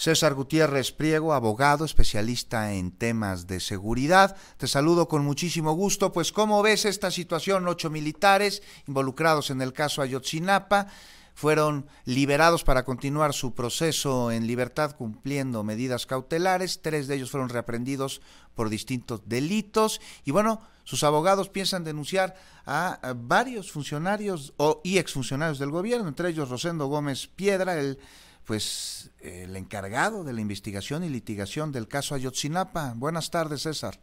César Gutiérrez Priego, abogado, especialista en temas de seguridad. Te saludo con muchísimo gusto. Pues, ¿cómo ves esta situación? 8 militares involucrados en el caso Ayotzinapa fueron liberados para continuar su proceso en libertad cumpliendo medidas cautelares. 3 de ellos fueron reaprendidos por distintos delitos. Y bueno, sus abogados piensan denunciar a varios funcionarios y exfuncionarios del gobierno, entre ellos Rosendo Gómez Piedra, el encargado de la investigación y litigación del caso Ayotzinapa. Buenas tardes, César.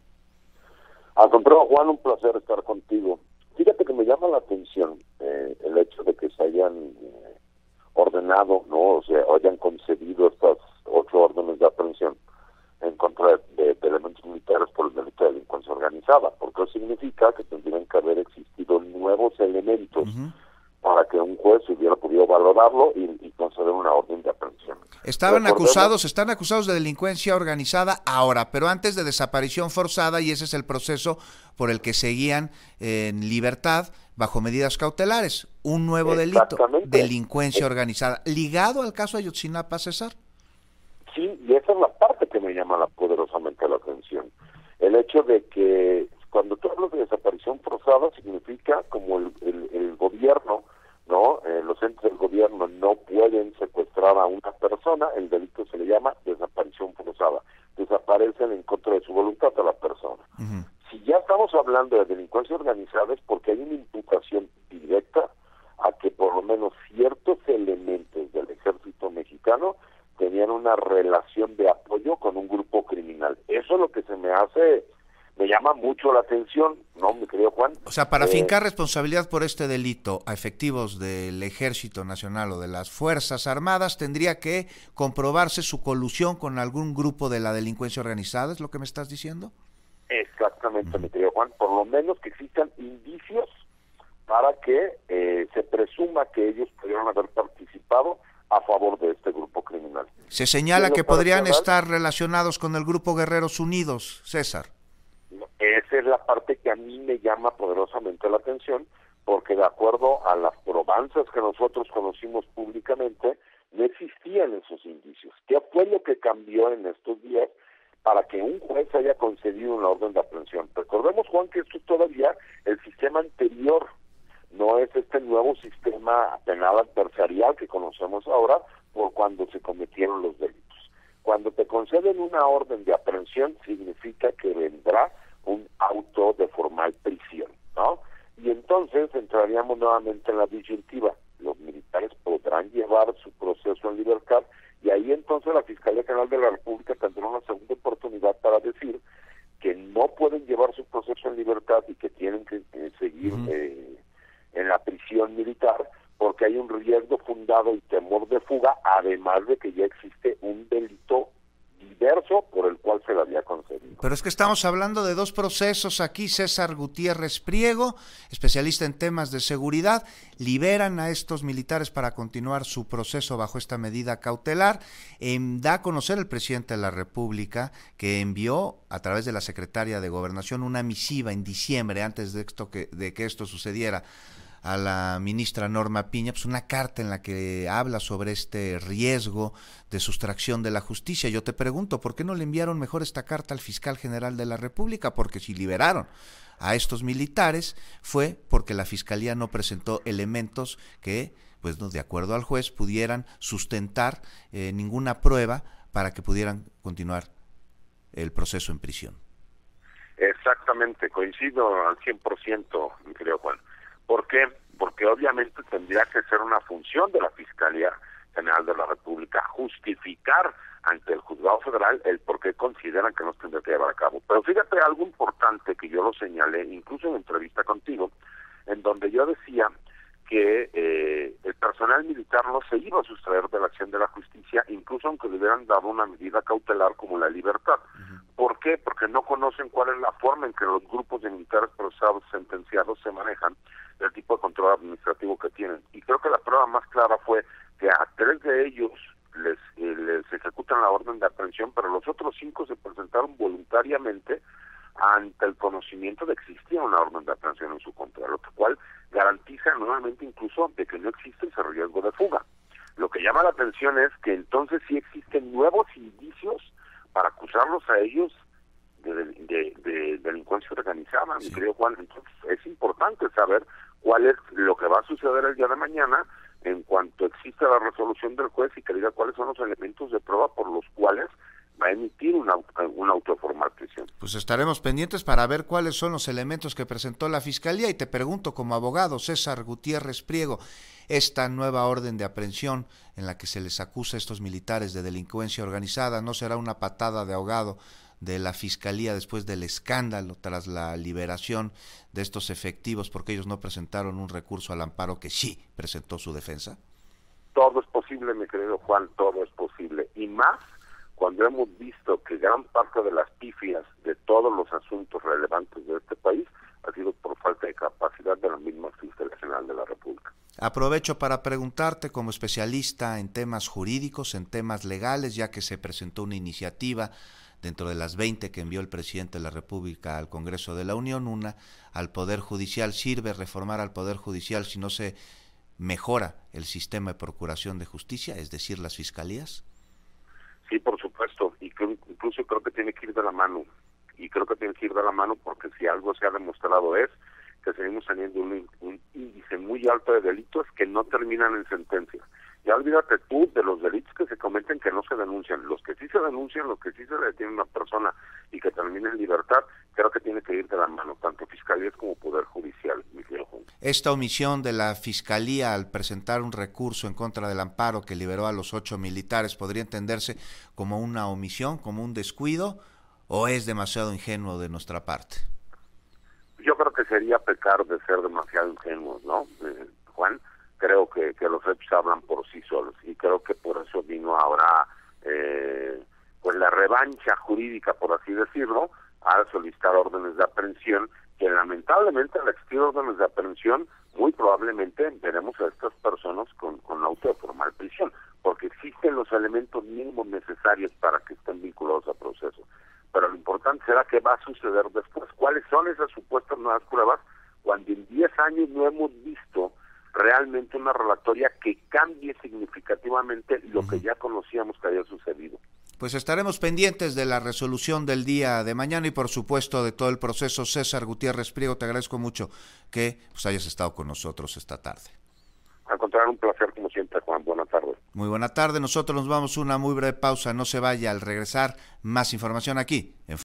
Al contrario, Juan, un placer estar contigo. Fíjate que me llama la atención el hecho de que se hayan ordenado, ¿no? O sea, hayan concedido estas 8 órdenes de aprehensión en contra de elementos militares por el delito de delincuencia organizada, porque eso significa que tendrían que haber existido nuevos elementos para que un juez hubiera podido valorarlo y conceder una orden de aprehensión. Están acusados de delincuencia organizada ahora, pero antes de desaparición forzada, y ese es el proceso por el que seguían en libertad bajo medidas cautelares. Un nuevo delito, delincuencia organizada, ligado al caso Ayotzinapa, César. Sí, y esa es la parte que me llama poderosamente la atención. El hecho de que cuando tú hablas de desaparición forzada significa como el gobierno, ¿no? Los entes del gobierno no pueden secuestrar a una persona, el delito se le llama desaparición forzada. Desaparecen en contra de su voluntad a la persona. Si ya estamos hablando de delincuencia organizada es porque hay una imputación directa a que por lo menos ciertos elementos del ejército mexicano tenían una relación de apoyo con un grupo criminal. Eso es lo que me llama mucho la atención, ¿no, mi querido Juan? O sea, para fincar responsabilidad por este delito a efectivos del Ejército Nacional o de las Fuerzas Armadas, tendría que comprobarse su colusión con algún grupo de la delincuencia organizada, ¿es lo que me estás diciendo? Exactamente, mi querido Juan. Por lo menos que existan indicios para que se presuma que ellos pudieron haber participado a favor de este grupo criminal. Se señala que podrían estar relacionados con el grupo Guerreros Unidos, César. Esa es la parte que a mí me llama poderosamente la atención, porque de acuerdo a las probanzas que nosotros conocimos públicamente, no existían esos indicios. ¿Qué fue lo que cambió en estos días para que un juez haya concedido una orden de aprehensión? Recordemos, Juan, que esto es todavía el sistema anterior, no es este nuevo sistema penal adversarial que conocemos ahora por cuando se cometieron los delitos. Cuando te conceden una orden de aprehensión, significa que vendrá un auto de formal prisión, ¿no? Y entonces entraríamos nuevamente en la disyuntiva. Los militares podrán llevar su proceso en libertad y ahí entonces la Fiscalía General de la República tendrá una segunda oportunidad para decir que no pueden llevar su proceso en libertad y que tienen que seguir en la prisión militar porque hay un riesgo fundado y temor de fuga, además de que ya existe un delito diverso por el cual se le había concedido. Pero es que estamos hablando de 2 procesos aquí. César Gutiérrez Priego, especialista en temas de seguridad, liberan a estos militares para continuar su proceso bajo esta medida cautelar. Da a conocer el presidente de la República que envió a través de la secretaria de Gobernación una misiva en diciembre, antes de que esto sucediera, a la ministra Norma Piña, pues una carta en la que habla sobre este riesgo de sustracción de la justicia. Yo te pregunto, ¿por qué no le enviaron mejor esta carta al fiscal general de la República? Porque si liberaron a estos militares fue porque la fiscalía no presentó elementos que, pues no, de acuerdo al juez, pudieran sustentar ninguna prueba para que pudieran continuar el proceso en prisión. Exactamente, coincido al 100%, mi querido Juan. ¿Por qué? Porque obviamente tendría que ser una función de la Fiscalía General de la República justificar ante el Juzgado Federal el por qué consideran que no se tendría que llevar a cabo. Pero fíjate algo importante que yo lo señalé, incluso en entrevista contigo, en donde yo decía que el personal militar no se iba a sustraer de la acción de la justicia, incluso aunque le hubieran dado una medida cautelar como la libertad. ¿Por qué? Porque no conocen cuál es la forma en que los grupos de militares procesados sentenciados se manejan, el tipo de control administrativo que tienen. Y creo que la prueba más clara fue que a 3 de ellos les ejecutan la orden de aprehensión, pero los otros 5 se presentaron voluntariamente ante el conocimiento de que existía una orden de aprehensión en su contra, lo cual garantiza nuevamente incluso de que no existe ese riesgo de fuga. Lo que llama la atención es que entonces sí existen nuevos indicios para acusarlos a ellos de delincuencia organizada, mi querido Juan. Entonces es importante saber cuál es lo que va a suceder el día de mañana en cuanto exista la resolución del juez y que diga cuáles son los elementos de prueba por los cuales va a emitir una auto de formal prisión. Pues estaremos pendientes para ver cuáles son los elementos que presentó la Fiscalía, y te pregunto como abogado, César Gutiérrez Priego, esta nueva orden de aprehensión en la que se les acusa a estos militares de delincuencia organizada, ¿no será una patada de ahogado de la Fiscalía después del escándalo tras la liberación de estos efectivos porque ellos no presentaron un recurso al amparo que sí presentó su defensa? Todo es posible, mi querido Juan, todo es posible, y más cuando hemos visto que gran parte de las pifias de todos los asuntos relevantes de este país ha sido por falta de capacidad de la misma Fiscalía General de la República. Aprovecho para preguntarte, como especialista en temas jurídicos, en temas legales, ya que se presentó una iniciativa dentro de las 20 que envió el presidente de la República al Congreso de la Unión, una al Poder Judicial. ¿Sirve reformar al Poder Judicial si no se mejora el sistema de procuración de justicia, es decir, las fiscalías? Sí, por supuesto, y incluso creo que tiene que ir de la mano, porque si algo se ha demostrado es que seguimos teniendo un índice muy alto de delitos que no terminan en sentencias. Ya olvídate tú de los delitos que se cometen que no se denuncian. Los que sí se denuncian, los que sí se detiene una persona y que termina en libertad, creo que tiene que ir de la mano, tanto fiscalías como Poder Judicial, mi querido Juan. Esta omisión de la Fiscalía al presentar un recurso en contra del amparo que liberó a los 8 militares, ¿podría entenderse como una omisión, como un descuido, o es demasiado ingenuo de nuestra parte? Yo creo que sería pecar de ser demasiado ingenuos, ¿no, Juan? Creo que los hechos hablan por sí solos, y creo que por eso vino ahora pues la revancha jurídica, por así decirlo, a solicitar órdenes de aprehensión, que lamentablemente al existir órdenes de aprehensión, muy probablemente veremos a estas personas con auto de formal prisión, porque existen los elementos mínimos necesarios para que estén vinculados a proceso. Pero lo importante será qué va a suceder después, cuáles son esas supuestas nuevas pruebas, cuando en 10 años no hemos visto realmente una relatoria que cambie significativamente lo que ya conocíamos que había sucedido. Pues estaremos pendientes de la resolución del día de mañana y por supuesto de todo el proceso. César Gutiérrez Priego, te agradezco mucho que hayas estado con nosotros esta tarde. Al contrario, un placer como siempre, Juan. Buenas tardes. Muy buena tarde. Nosotros nos vamos a una muy breve pausa. No se vaya. Al regresar, más información aquí en